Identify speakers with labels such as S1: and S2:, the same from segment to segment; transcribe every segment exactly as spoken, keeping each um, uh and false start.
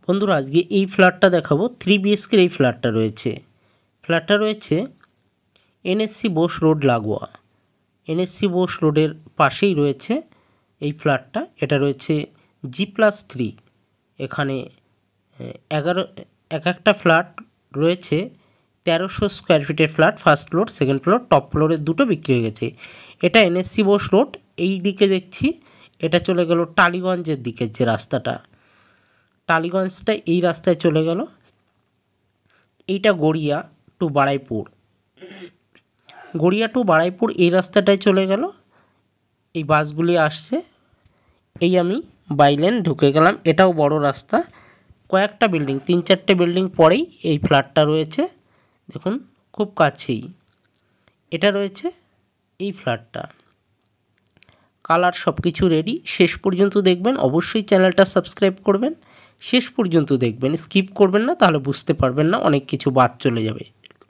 S1: বন্ধুরা আজকে এই ফ্ল্যাটটা দেখাবো। থ্রি বিএসকের এই ফ্ল্যাটটা রয়েছে ফ্ল্যাটটা রয়েছে এনএসসি বোস রোড লাগোয়া। এনএসসি বোস রোডের পাশেই রয়েছে এই ফ্ল্যাটটা। এটা রয়েছে জি প্লাস থ্রি। এখানে এগারো এক একটা ফ্ল্যাট রয়েছে তেরোশো স্কোয়ার ফিটের flat. First floor, second floor, top ফ্লোরের দুটো বিক্রি হয়ে গেছে। এটা এনএসসি বোস রোড। এই দিকে দেখছি এটা চলে গেল টালিগঞ্জের দিকের যে রাস্তাটা, টালিগঞ্জটা এই রাস্তায় চলে গেল। এইটা গড়িয়া টু বাড়াইপুর, গড়িয়া টু বাড়াইপুর এই রাস্তাটায় চলে গেল। এই বাসগুলি আসছে। এই আমি বাইলেন ঢুকে গেলাম। এটাও বড় রাস্তা, কয়েকটা বিল্ডিং, তিন চারটে বিল্ডিং পরেই এই ফ্ল্যাটটা রয়েছে। দেখুন খুব কাছেই এটা রয়েছে এই ফ্ল্যাটটা। কালার সব কিছু রেডি। শেষ পর্যন্ত দেখবেন, অবশ্যই চ্যানেলটা সাবস্ক্রাইব করবেন। শেষ পর্যন্ত দেখবেন, স্কিপ করবেন না, তাহলে বুঝতে পারবেন না, অনেক কিছু বাদ চলে যাবে।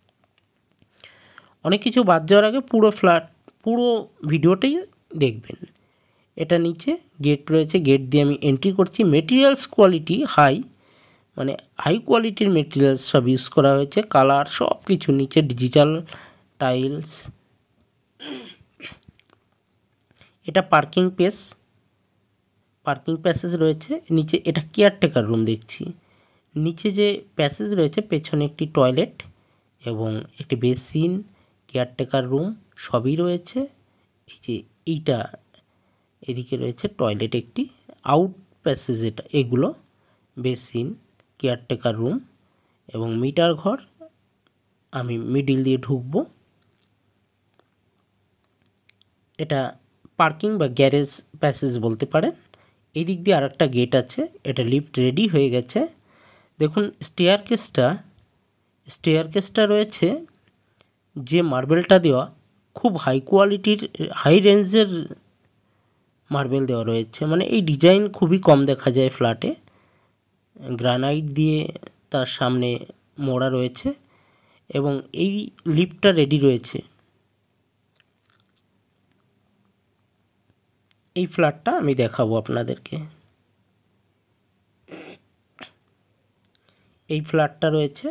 S1: অনেক কিছু বাদ যাওয়ার আগে পুরো ফ্ল্যাট পুরো ভিডিওটাই দেখবেন। এটা নিচে গেট রয়েছে, গেট দিয়ে আমি এন্ট্রি করছি। মেটেরিয়ালস কোয়ালিটি হাই, মানে হাই কোয়ালিটির মেটেরিয়ালস সব ইউজ করা হয়েছে। কালার সব কিছু, নিচে ডিজিটাল টাইলস। এটা পার্কিং প্লেস, পার্কিং প্যাসেজ রয়েছে নিচে। এটা কেয়ারটেকার রুম দেখছি। নিচে যে প্যাসেজ রয়েছে, পেছনে একটি টয়লেট এবং একটি বেসিন, কেয়ারটেকার রুম সবই রয়েছে। এই যে এইটা এদিকে রয়েছে টয়লেট একটি, আউট প্যাসেজ এটা, এগুলো বেসিন, কেয়ারটেকার রুম এবং মিটার ঘর। আমি মিডিল দিয়ে ঢুকবো। এটা পার্কিং বা গ্যারেজ প্যাসেজ বলতে পারেন। এই দিক দিয়ে আরেকটা গেট আছে। এটা লিফট রেডি হয়ে গেছে। দেখুন স্টেয়ার কেসটা স্টেয়ার কেসটা রয়েছে, যে মার্বেলটা দেওয়া খুব হাই কোয়ালিটির, হাই রেঞ্জের মার্বেল দেওয়া রয়েছে। মানে এই ডিজাইন খুবই কম দেখা যায় ফ্ল্যাটে। গ্রানাইট দিয়ে তার সামনে মোড়া রয়েছে এবং এই লিফটটা রেডি রয়েছে। এই ফ্ল্যাটটা আমি দেখাবো আপনাদেরকে। এই ফ্ল্যাটটা রয়েছে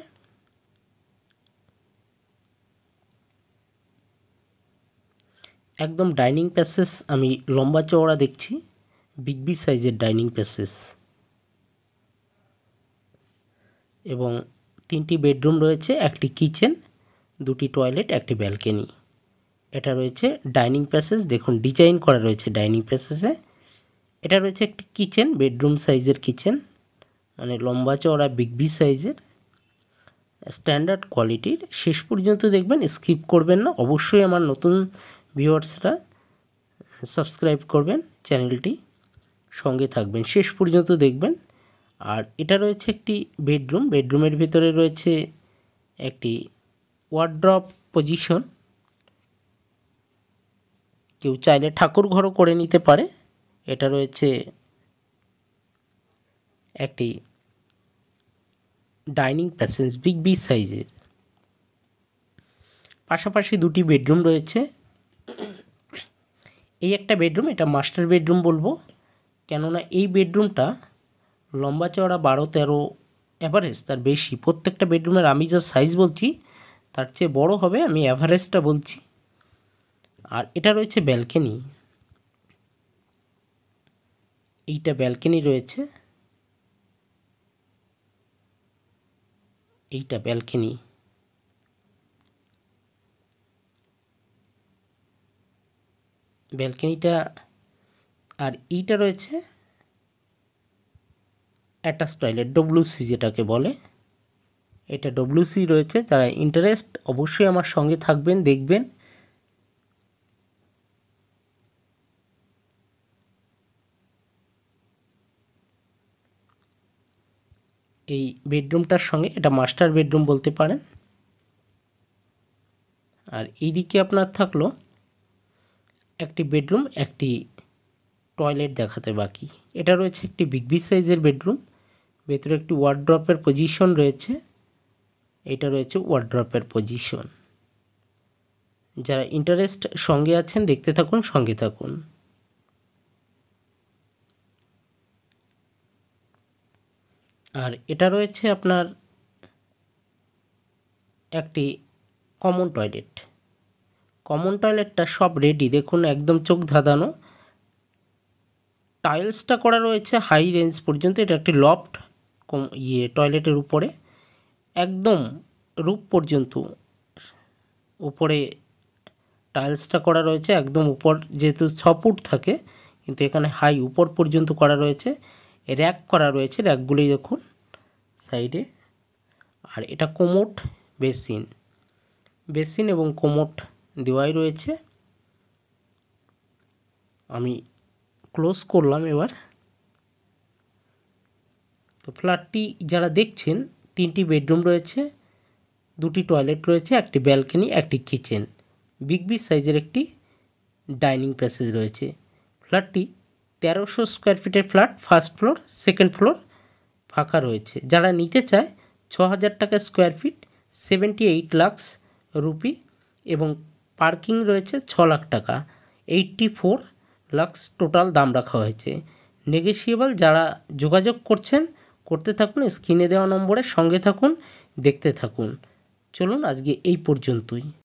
S1: একদম ডাইনিং প্যাসেজ। আমি লম্বা চওড়া দেখছি, বিগ বি সাইজের ডাইনিং প্যাসেজ এবং তিনটি বেডরুম রয়েছে, একটি কিচেন, দুটি টয়লেট, একটি ব্যালকনি। এটা রয়েছে ডাইনিং প্যাসেজ। দেখুন ডিজাইন করা রয়েছে ডাইনিং প্যাসেজে। এটা রয়েছে একটি কিচেন, বেডরুম সাইজের কিচেন, মানে লম্বা চওড়া বিগ বি সাইজের, স্ট্যান্ডার্ড কোয়ালিটির। শেষ পর্যন্ত দেখবেন, স্কিপ করবেন না। অবশ্যই আমার নতুন ভিউয়ার্সরা সাবস্ক্রাইব করবেন চ্যানেলটি, সঙ্গে থাকবেন, শেষ পর্যন্ত দেখবেন। আর এটা রয়েছে একটি বেডরুম। বেডরুমের ভিতরে রয়েছে একটি ওয়ার্ড্রপ পজিশন। কেউ চাইলে ঠাকুর ঘরও করে নিতে পারে। এটা রয়েছে একটি ডাইনিং প্যাসেজ বিগ বি সাইজের। পাশাপাশি দুটি বেডরুম রয়েছে। এই একটা বেডরুম, এটা মাস্টার বেডরুম বলবো, কেননা এই বেডরুমটা লম্বা চওড়া বারো তেরো অ্যাভারেজ, তার বেশি। প্রত্যেকটা বেডরুমের আমি যা সাইজ বলছি তার চেয়ে বড় হবে, আমি অ্যাভারেজটা বলছি। আর এটা রয়েছে ব্যালকনি। এইটা ব্যালকনি রয়েছে, এইটা ব্যালকনি। ব্যালকনিটা আর এইটা রয়েছে অ্যাটাচ টয়লেট, ডব্লিউসি যেটাকে বলে। এটা ডব্লিউসি রয়েছে। যারা ইন্টারেস্ট অবশ্যই আমার সঙ্গে থাকবেন, দেখবেন। এই বেডরুমটার সঙ্গে এটা মাস্টার বেডরুম বলতে পারেন। আর এইদিকে আপনার থাকলো একটি বেডরুম, একটি টয়লেট দেখাতে বাকি। এটা রয়েছে একটি বিগ বি সাইজের বেডরুম। ভেতরে একটি ওয়ার্ড্রপের পজিশন রয়েছে। এটা রয়েছে ওয়ার্ড্রপের পজিশন। যারা ইন্টারেস্ট সঙ্গে আছেন দেখতে থাকুন, সঙ্গে থাকুন। আর এটা রয়েছে আপনার একটি কমন টয়লেট। কমন টয়লেটটা সব রেডি, দেখুন একদম চোখ ধাঁধানো। টাইলসটা করা রয়েছে হাই রেঞ্জ পর্যন্ত। এটা একটি লফট ইয়ে টয়লেটের উপরে একদম রূপ পর্যন্ত উপরে টাইলসটা করা রয়েছে একদম উপর, যেহেতু ছ ফুট থাকে কিন্তু এখানে হাই উপর পর্যন্ত করা রয়েছে। র্যাক করা রয়েছে, র্যাকগুলি দেখুন সাইডে। আর এটা কোমোট বেসিন, বেসিন এবং কোমোট দেওয়াই রয়েছে। আমি ক্লোজ করলাম এবার। তো ফ্ল্যাটটি যারা দেখছেন, তিনটি বেডরুম রয়েছে, দুটি টয়লেট রয়েছে, একটি ব্যালকনি, একটি কিচেন, বিগ বিগ সাইজের একটি ডাইনিং প্যাসেজ রয়েছে। ফ্ল্যাটটি তেরোশো স্কোয়ার ফিটের flat, first floor, second floor ফাঁকা রয়েছে। যারা নিতে চায় ছ হাজার টাকা square feet, seventy eight lakhs rupee, এবং পার্কিং রয়েছে ছ লাখ টাকা, এইট্টি ফোর লাক্স টোটাল দাম রাখা হয়েছে। নেগোশিয়েবল। যারা যোগাযোগ করছেন করতে থাকুন, স্ক্রিনে দেওয়া নম্বরের সঙ্গে থাকুন, দেখতে থাকুন। চলুন আজকে এই পর্যন্তই।